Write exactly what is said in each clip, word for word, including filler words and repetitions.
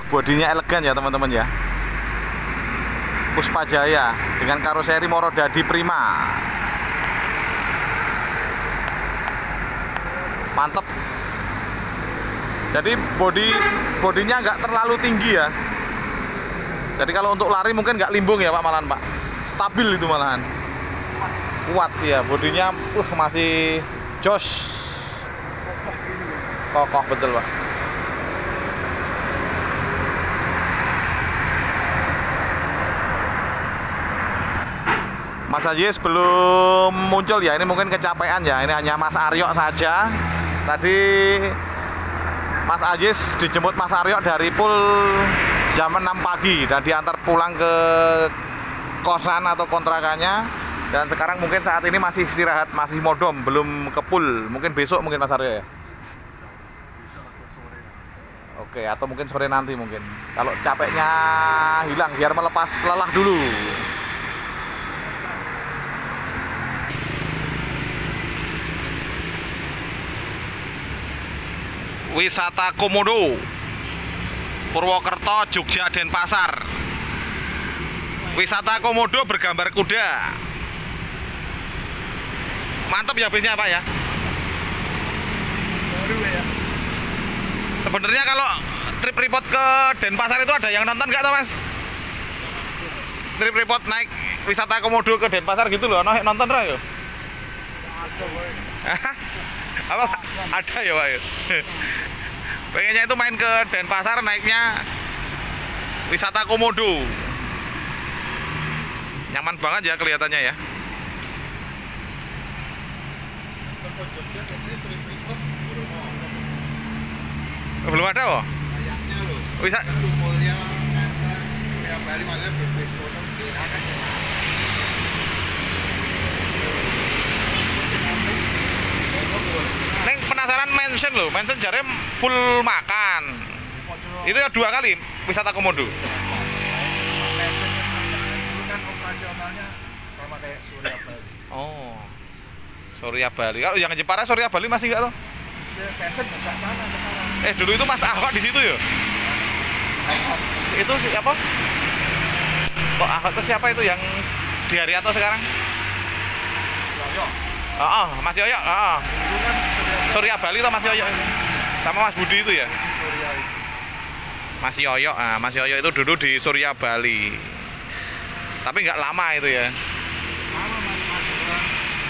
bodinya elegan ya teman-teman ya. Puspa Jaya dengan karoseri Morodadi Prima. Mantep. Jadi bodi bodinya nggak terlalu tinggi ya. Jadi kalau untuk lari mungkin nggak limbung ya Pak, malahan Pak. Stabil itu malahan. Kuat ya, bodinya uh masih jos. Kokoh betul Pak. Mas Ajis belum muncul ya, ini mungkin kecapean ya. Ini hanya Mas Aryo saja. Tadi Mas Ajis dijemput Mas Aryo dari pool jam enam pagi dan diantar pulang ke kosan atau kontrakannya. Dan sekarang mungkin saat ini masih istirahat, masih modom, belum ke pool. Mungkin besok mungkin Mas Aryo ya. Oke, atau mungkin sore nanti mungkin. Kalau capeknya hilang biar melepas lelah dulu. Wisata Komodo, Purwokerto, Jogja, Denpasar. Wisata Komodo bergambar kuda. Mantap ya bisnya Pak ya. Sebenarnya kalau trip report ke Denpasar itu ada yang nonton nggak tuh Mas? Trip report naik wisata Komodo ke Denpasar gitu loh, nonton ra yo? Apa ada ya Pak ya? Pengennya itu main ke Denpasar naiknya wisata Komodo. Nyaman banget ya kelihatannya ya. Belum ada kok. Bisa. Neng penasaran mention loh, mention jarem full makan. Itu ya dua kali wisata Komodo. Itu kan operasionalnya sama kayak Surya Bali. Oh, Surya Bali. Kalau yang Jepara Surya Bali masih nggak tuh? Mention nggak sana sekarang. Eh dulu itu Mas Ahok di situ ya? Itu siapa? Kok Ahok itu siapa itu yang di Haryanto sekarang? Yoyo. Oh, oh Mas Yoyo. Oh, oh. Surya Bali tuh Mas Yoyo sama Mas Budi itu ya? Surya itu. Mas Yoyo, ah, Mas Yoyo itu dulu di Surya Bali. Tapi nggak lama itu ya. Lama Mas Mas Yoyo.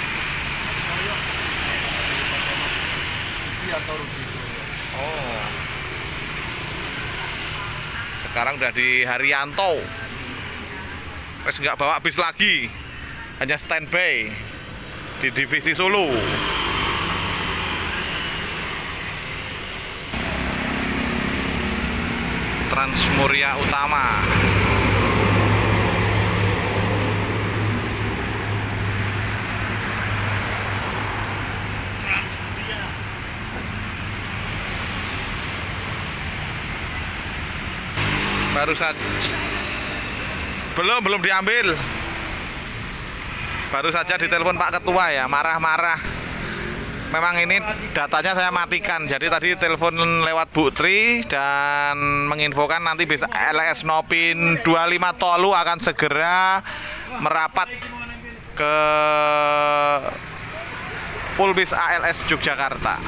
Budi atau Rudi. Oh. Sekarang udah di Haryanto. Wes nggak bawa bis lagi. Hanya standby di divisi Solo. Transmuria Utama. Baru saja belum belum diambil. Baru saja ditelepon Pak Ketua ya, marah-marah. Memang ini datanya saya matikan. Jadi tadi telepon lewat Bu Tri dan menginfokan nanti bisa L S Nopin dua puluh lima Tolu akan segera merapat ke Pulbis A L S Yogyakarta.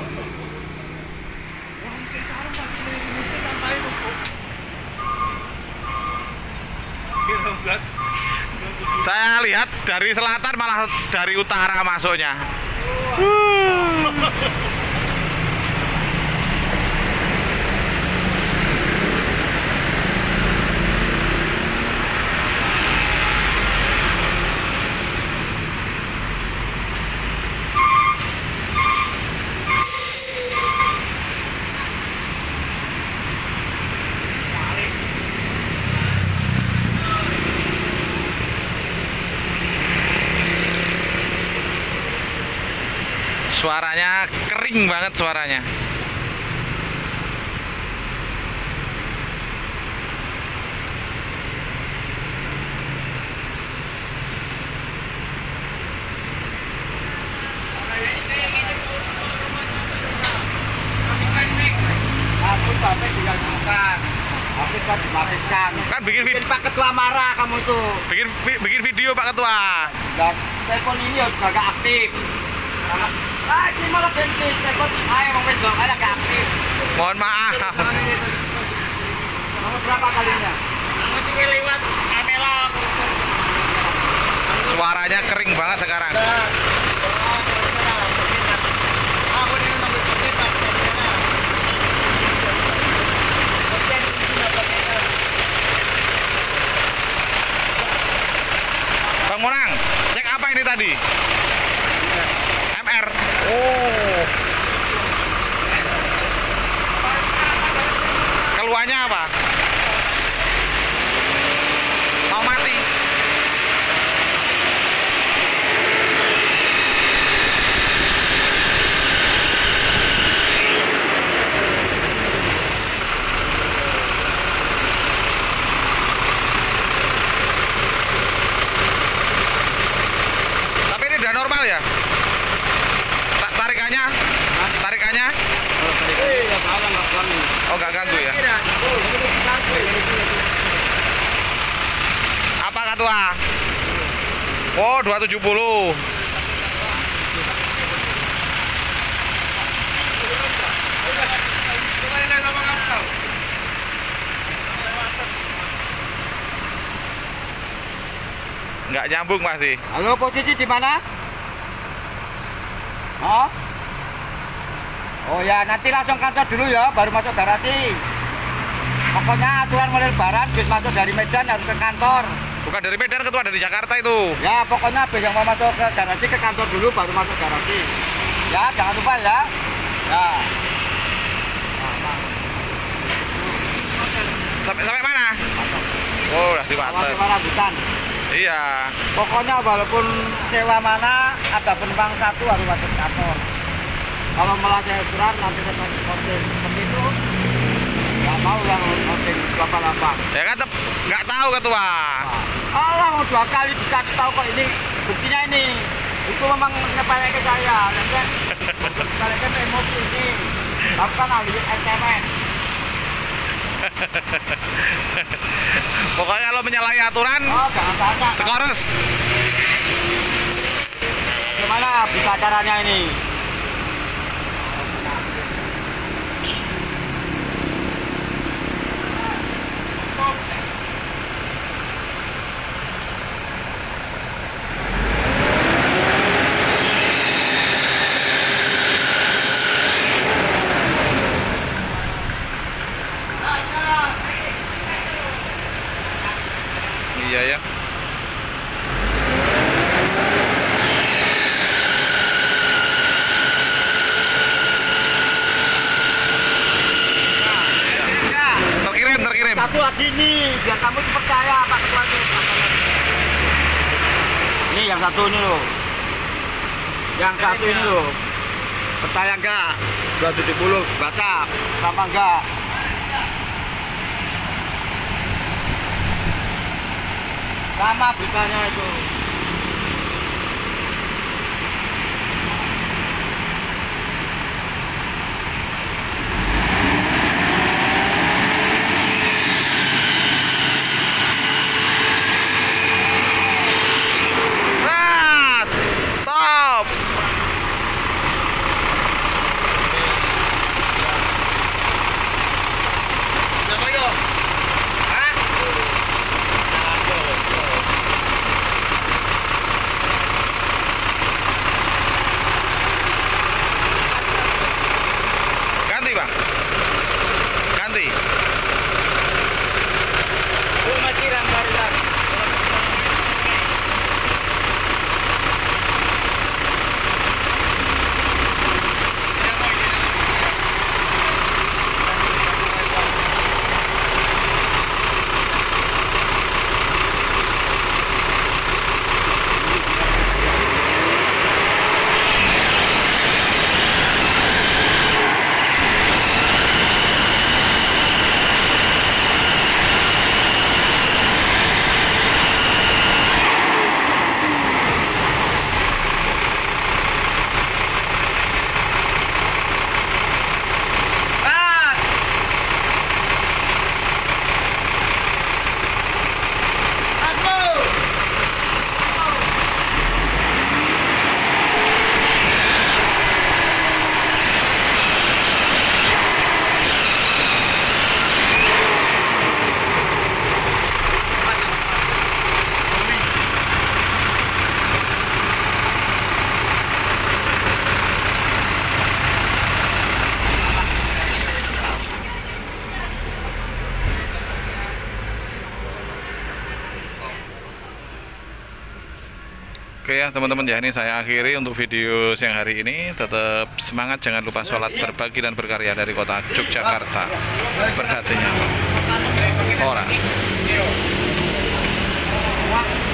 Saya lihat dari selatan malah dari utara masuknya. Suaranya kering banget suaranya. Aku sampai digantikan. kita dimatikan. Kan bikin Bikin video, Pak Ketua marah kamu tuh. bikin bi- bikin video Pak Ketua. Dan telepon ini juga gak aktif. Ah, ini malah ganti telepon. Ayo mau pegang, ayo gak aktif. Mohon maaf. Nomor berapa kalinya? Masih lewat kamera. Suaranya kering banget sekarang. Bang Monang, cek apa ini tadi? M R. Oh. Keluarnya apa? Mau mati. Tapi ini udah normal ya? Ta- Tarikannya? Tarikannya? Oh, nggak ganggu ya? Apa Ketua? Oh, dua ratus tujuh puluh. Nggak nyambung masih. Halo, posisi di mana? Oh? Oh ya, nanti langsung kantor dulu ya, baru masuk garasi. Pokoknya aturan mulai lebaran, bis masuk dari Medan harus ke kantor. Bukan dari Medan, Ketua, dari Jakarta itu. Ya, pokoknya bis yang mau masuk ke garasi ke kantor dulu, baru masuk garasi. Ya, jangan lupa ya. Ya. Sampai, sampai mana? Oh, udah di Sampai Wates. rambutan. Iya. Pokoknya walaupun sewa mana, ada penumpang satu harus masuk kantor. Kalau malah saya aturan, nanti saya kasih konten seperti itu. Nggak mau yang konten lapa-lapa. Ya kan tep- nggak tahu Ketua. Allah mau dua kali dikasih tahu kok ini buktinya ini. Itu memang nyepelek ke saya. Dan kan nyepelekkan emosi ini. Aku kan ahli S M S. Pokoknya kalau menyalahi aturan, Oh, jangan tanya. skores. Gimana bisa caranya ini? Iya ya. Ya. Terkirim, terkirim. Satu lagi nih, biar kamu tuh percaya Pak Ketua itu. Ini yang satu ini loh. Yang satu ini loh. Percaya enggak? dua ratus tujuh puluh baca sama enggak? Sama beritanya itu. Ras, stop. Siapa itu? Hah? Oke ya teman-teman ya, ini saya akhiri untuk video siang hari ini. Tetap semangat, jangan lupa sholat, berbagi dan berkarya dari kota Yogyakarta. Berhatinya Horas.